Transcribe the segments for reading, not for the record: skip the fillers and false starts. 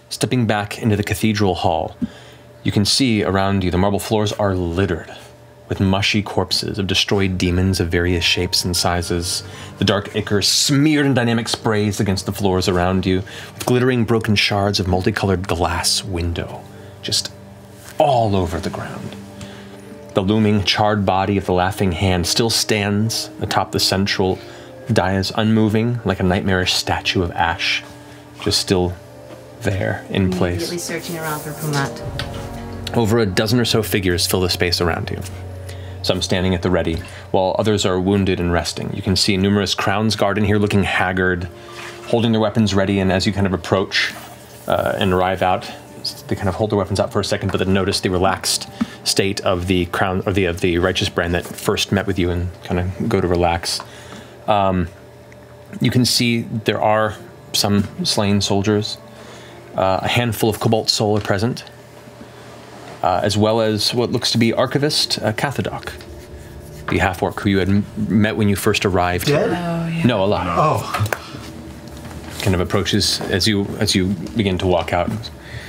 Stepping back into the cathedral hall, you can see around you the marble floors are littered with mushy corpses of destroyed demons of various shapes and sizes. The dark ichor smeared in dynamic sprays against the floors around you, with glittering broken shards of multicolored glass window just all over the ground. The looming, charred body of the Laughing Hand still stands atop the central dais, unmoving like a nightmarish statue of ash, just still there in place. Immediately searching around for Pumat. Over a dozen or so figures fill the space around you. Some standing at the ready, while others are wounded and resting. You can see numerous Crown's Guard in here looking haggard, holding their weapons ready, and as you kind of approach and arrive out, they kind of hold their weapons out for a second, but then notice the relaxed state of the Crown, or the Righteous Brand that first met with you and kind of go to relax. You can see there are some slain soldiers. A handful of Cobalt Soul are present, as well as what looks to be Archivist Cathadoc, the half-orc who you had met when you first arrived. Dead? Oh, yeah. No, alive. Oh. Kind of approaches as you begin to walk out.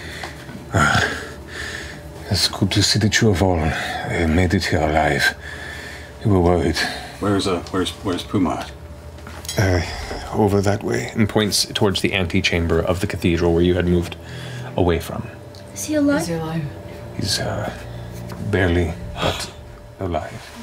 It's good to see that you have all made it here alive. We were worried. Where's Pumat? Over that way. And points towards the antechamber of the cathedral where you had moved away from. Is he alive? Is he alive? He's barely, but alive.